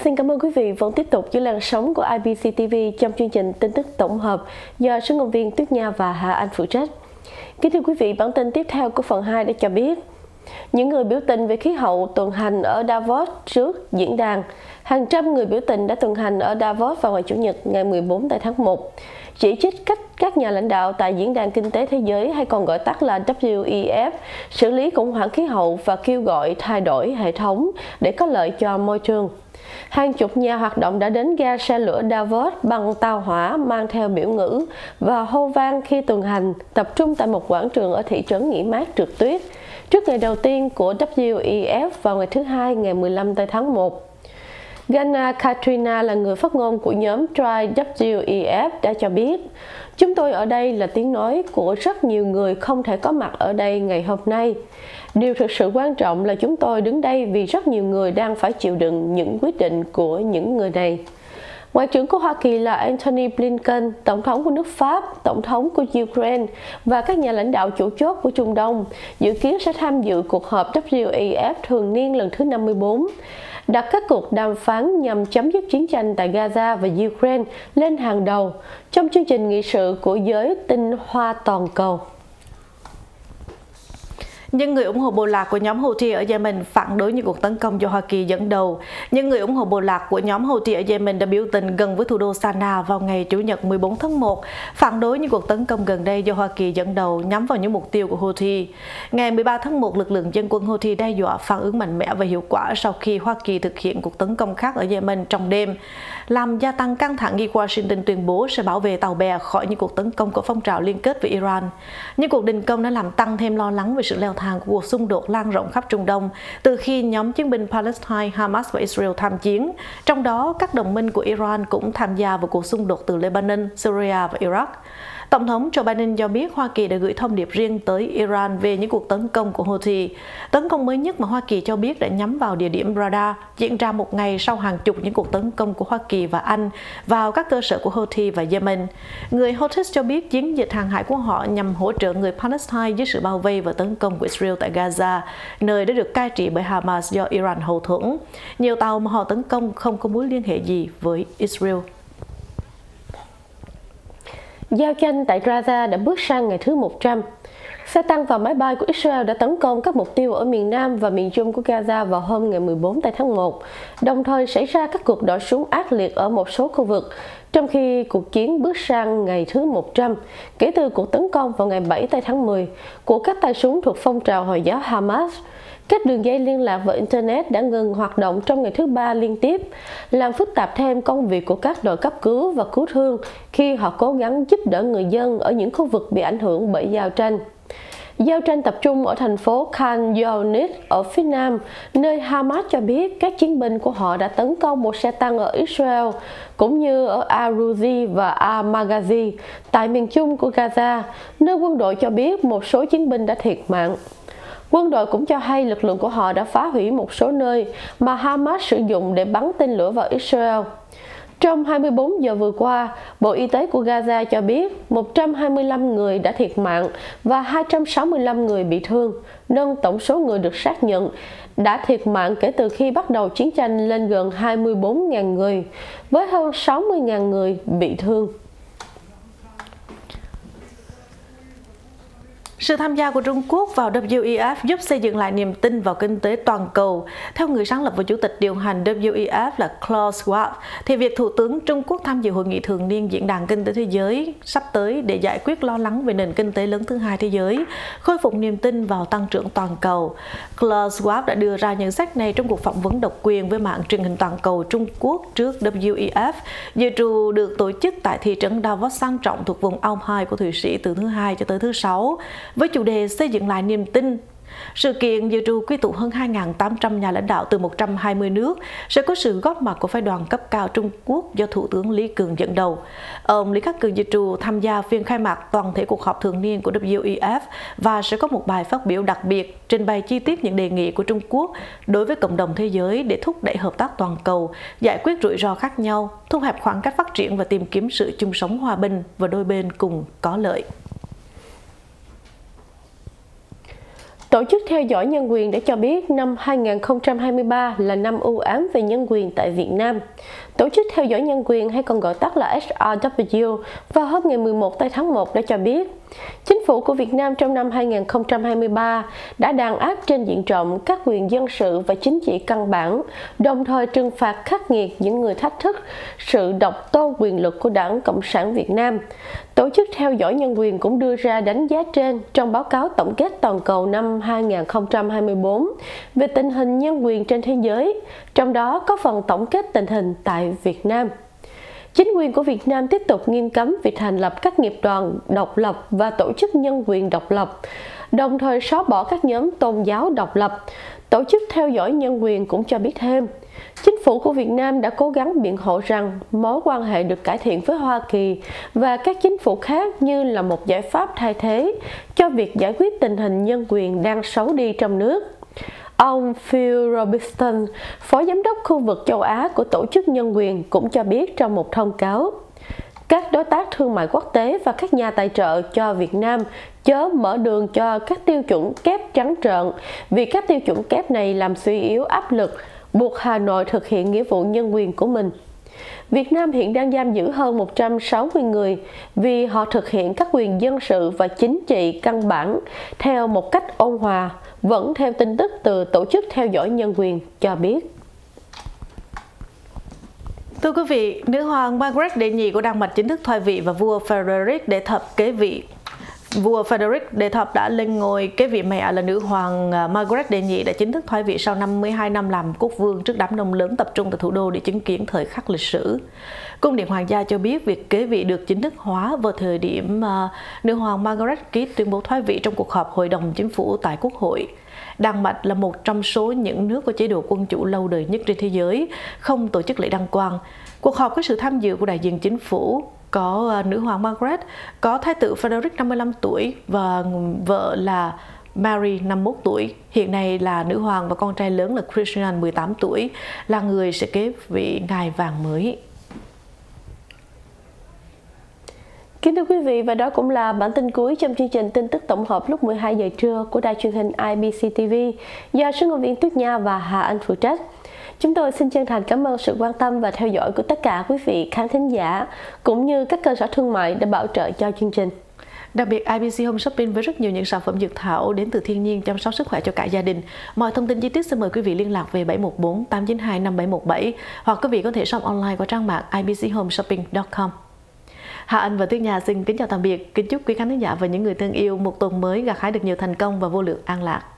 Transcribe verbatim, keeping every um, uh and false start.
Xin cảm ơn quý vị vẫn tiếp tục với làn sóng của i bê xê ti vi trong chương trình tin tức tổng hợp do số ngôn viên Tuyết Nha và Hà Anh phụ trách. Kính thưa quý vị, bản tin tiếp theo của phần hai đã cho biết những người biểu tình về khí hậu tuần hành ở Davos trước diễn đàn. Hàng trăm người biểu tình đã tuần hành ở Davos vào ngày Chủ nhật ngày mười bốn tháng một, chỉ trích cách các nhà lãnh đạo tại Diễn đàn Kinh tế Thế giới hay còn gọi tắt là W E F xử lý khủng hoảng khí hậu và kêu gọi thay đổi hệ thống để có lợi cho môi trường. Hàng chục nhà hoạt động đã đến ga xe lửa Davos bằng tàu hỏa mang theo biểu ngữ và hô vang khi tuần hành, tập trung tại một quảng trường ở thị trấn nghỉ mát trượt tuyết trước ngày đầu tiên của W E F vào ngày thứ Hai ngày mười lăm tháng một. Gana Katrina là người phát ngôn của nhóm Try W E F đã cho biết, chúng tôi ở đây là tiếng nói của rất nhiều người không thể có mặt ở đây ngày hôm nay. Điều thực sự quan trọng là chúng tôi đứng đây vì rất nhiều người đang phải chịu đựng những quyết định của những người này. Ngoại trưởng của Hoa Kỳ là Antony Blinken, Tổng thống của nước Pháp, Tổng thống của Ukraine và các nhà lãnh đạo chủ chốt của Trung Đông dự kiến sẽ tham dự cuộc họp W E F thường niên lần thứ năm mươi bốn, đặt các cuộc đàm phán nhằm chấm dứt chiến tranh tại Gaza và Ukraine lên hàng đầu trong chương trình nghị sự của giới tinh hoa toàn cầu. Những người ủng hộ bộ lạc của nhóm Houthi ở Yemen phản đối những cuộc tấn công do Hoa Kỳ dẫn đầu. Những người ủng hộ bộ lạc của nhóm Houthi ở Yemen đã biểu tình gần với thủ đô Sanaa vào ngày Chủ nhật mười bốn tháng một, phản đối những cuộc tấn công gần đây do Hoa Kỳ dẫn đầu nhắm vào những mục tiêu của Houthi. Ngày mười ba tháng một, lực lượng dân quân Houthi đe dọa phản ứng mạnh mẽ và hiệu quả sau khi Hoa Kỳ thực hiện cuộc tấn công khác ở Yemen trong đêm, làm gia tăng căng thẳng khi Washington tuyên bố sẽ bảo vệ tàu bè khỏi những cuộc tấn công của phong trào liên kết với Iran. Những cuộc đình công đã làm tăng thêm lo lắng về sự leo thang của cuộc xung đột lan rộng khắp Trung Đông từ khi nhóm chiến binh Palestine, Hamas và Israel tham chiến. Trong đó, các đồng minh của Iran cũng tham gia vào cuộc xung đột từ Lebanon, Syria và Iraq. Tổng thống Joe Biden cho biết Hoa Kỳ đã gửi thông điệp riêng tới Iran về những cuộc tấn công của Houthi. Tấn công mới nhất mà Hoa Kỳ cho biết đã nhắm vào địa điểm radar diễn ra một ngày sau hàng chục những cuộc tấn công của Hoa Kỳ và Anh vào các cơ sở của Houthi và Yemen. Người Houthis cho biết chiến dịch hàng hải của họ nhằm hỗ trợ người Palestine dưới sự bao vây và tấn công của Israel tại Gaza, nơi đã được cai trị bởi Hamas do Iran hậu thuẫn. Nhiều tàu mà họ tấn công không có mối liên hệ gì với Israel. Giao tranh tại Gaza đã bước sang ngày thứ một trăm. Xe tăng và máy bay của Israel đã tấn công các mục tiêu ở miền Nam và miền Trung của Gaza vào hôm ngày mười bốn tháng một, đồng thời xảy ra các cuộc nổ súng ác liệt ở một số khu vực, trong khi cuộc chiến bước sang ngày thứ một trăm kể từ cuộc tấn công vào ngày bảy tháng mười của các tay súng thuộc phong trào Hồi giáo Hamas. Các đường dây liên lạc và Internet đã ngừng hoạt động trong ngày thứ ba liên tiếp, làm phức tạp thêm công việc của các đội cấp cứu và cứu thương khi họ cố gắng giúp đỡ người dân ở những khu vực bị ảnh hưởng bởi giao tranh. Giao tranh tập trung ở thành phố Khan Younis ở phía nam, nơi Hamas cho biết các chiến binh của họ đã tấn công một xe tăng ở Israel, cũng như ở Al-Ruzi và Al-Maghazi tại miền trung của Gaza, nơi quân đội cho biết một số chiến binh đã thiệt mạng. Quân đội cũng cho hay lực lượng của họ đã phá hủy một số nơi mà Hamas sử dụng để bắn tên lửa vào Israel. Trong hai mươi bốn giờ vừa qua, Bộ Y tế của Gaza cho biết một trăm hai mươi lăm người đã thiệt mạng và hai trăm sáu mươi lăm người bị thương, nâng tổng số người được xác nhận đã thiệt mạng kể từ khi bắt đầu chiến tranh lên gần hai mươi bốn nghìn người, với hơn sáu mươi nghìn người bị thương. Sự tham gia của Trung Quốc vào W E F giúp xây dựng lại niềm tin vào kinh tế toàn cầu. Theo người sáng lập và chủ tịch điều hành W E F là Klaus Schwab, thì việc Thủ tướng Trung Quốc tham dự hội nghị thường niên Diễn đàn Kinh tế Thế giới sắp tới để giải quyết lo lắng về nền kinh tế lớn thứ hai thế giới, khôi phục niềm tin vào tăng trưởng toàn cầu. Klaus Schwab đã đưa ra nhận xét này trong cuộc phỏng vấn độc quyền với mạng truyền hình toàn cầu Trung Quốc trước W E F, dự trù được tổ chức tại thị trấn Davos sang trọng thuộc vùng Alpine của Thụy Sĩ từ thứ Hai cho tới thứ Sáu, với chủ đề xây dựng lại niềm tin. Sự kiện dự trù quy tụ hơn hai nghìn tám trăm nhà lãnh đạo từ một trăm hai mươi nước, sẽ có sự góp mặt của phái đoàn cấp cao Trung Quốc do Thủ tướng Lý Cường dẫn đầu. Ông Lý Khắc Cường dự trù tham gia phiên khai mạc toàn thể cuộc họp thường niên của W E F và sẽ có một bài phát biểu đặc biệt trình bày chi tiết những đề nghị của Trung Quốc đối với cộng đồng thế giới để thúc đẩy hợp tác toàn cầu, giải quyết rủi ro khác nhau, thu hẹp khoảng cách phát triển và tìm kiếm sự chung sống hòa bình và đôi bên cùng có lợi. Tổ chức theo dõi nhân quyền đã cho biết năm hai nghìn không trăm hai mươi ba là năm u ám về nhân quyền tại Việt Nam. Tổ chức theo dõi nhân quyền hay còn gọi tắt là hát rờ vê vào hôm ngày mười một tháng một đã cho biết chính phủ của Việt Nam trong năm hai nghìn không trăm hai mươi ba đã đàn áp trên diện rộng các quyền dân sự và chính trị căn bản, đồng thời trừng phạt khắc nghiệt những người thách thức sự độc tôn quyền lực của Đảng Cộng sản Việt Nam. Tổ chức theo dõi nhân quyền cũng đưa ra đánh giá trên trong báo cáo tổng kết toàn cầu năm hai nghìn không trăm hai mươi tư về tình hình nhân quyền trên thế giới, trong đó có phần tổng kết tình hình tại Việt Nam. Chính quyền của Việt Nam tiếp tục nghiêm cấm việc thành lập các nghiệp đoàn độc lập và tổ chức nhân quyền độc lập, đồng thời xóa bỏ các nhóm tôn giáo độc lập. Tổ chức theo dõi nhân quyền cũng cho biết thêm, chính phủ của Việt Nam đã cố gắng biện hộ rằng mối quan hệ được cải thiện với Hoa Kỳ và các chính phủ khác như là một giải pháp thay thế cho việc giải quyết tình hình nhân quyền đang xấu đi trong nước. Ông Phil Robertson, Phó Giám đốc khu vực châu Á của Tổ chức Nhân quyền cũng cho biết trong một thông cáo, các đối tác thương mại quốc tế và các nhà tài trợ cho Việt Nam chớ mở đường cho các tiêu chuẩn kép trắng trợn, vì các tiêu chuẩn kép này làm suy yếu áp lực, buộc Hà Nội thực hiện nghĩa vụ nhân quyền của mình. Việt Nam hiện đang giam giữ hơn một trăm sáu mươi người vì họ thực hiện các quyền dân sự và chính trị căn bản theo một cách ôn hòa, vẫn theo tin tức từ Tổ chức theo dõi nhân quyền cho biết. Thưa quý vị, nữ hoàng Margaret đệ nhị của Đan Mạch chính thức thoái vị và vua Frederick đệ thập kế vị. Vua Frederick đệ thập đã lên ngôi kế vị mẹ là nữ hoàng Margaret đệ nhị đã chính thức thoái vị sau năm mươi hai năm làm quốc vương trước đám đông lớn tập trung tại thủ đô để chứng kiến thời khắc lịch sử. Cung điện hoàng gia cho biết việc kế vị được chính thức hóa vào thời điểm uh, nữ hoàng Margaret ký tuyên bố thoái vị trong cuộc họp Hội đồng Chính phủ tại Quốc hội. Đan Mạch là một trong số những nước có chế độ quân chủ lâu đời nhất trên thế giới, không tổ chức lễ đăng quang. Cuộc họp có sự tham dự của đại diện chính phủ, có nữ hoàng Margaret, có thái tử Frederick năm mươi lăm tuổi và vợ là Mary năm mươi mốt tuổi. Hiện nay là nữ hoàng và con trai lớn là Christian mười tám tuổi, là người sẽ kế vị ngài vàng mới. Kính thưa quý vị, và đó cũng là bản tin cuối trong chương trình tin tức tổng hợp lúc mười hai giờ trưa của đài truyền hình i bê xê ti vi do phát ngôn viên Tuyết Nha và Hà Anh phụ trách. Chúng tôi xin chân thành cảm ơn sự quan tâm và theo dõi của tất cả quý vị khán thính giả, cũng như các cơ sở thương mại đã bảo trợ cho chương trình. Đặc biệt, i bê xê Home Shopping với rất nhiều những sản phẩm dược thảo đến từ thiên nhiên chăm sóc sức khỏe cho cả gia đình. Mọi thông tin chi tiết xin mời quý vị liên lạc về bảy một bốn tám chín hai năm bảy một bảy hoặc quý vị có thể shop online qua trang mạng i bê xê home shopping chấm com. Hà Anh và Tuyết Nha xin kính chào tạm biệt, kính chúc quý khán thính giả và những người thân yêu một tuần mới gặt hái được nhiều thành công và vô lượng an lạc.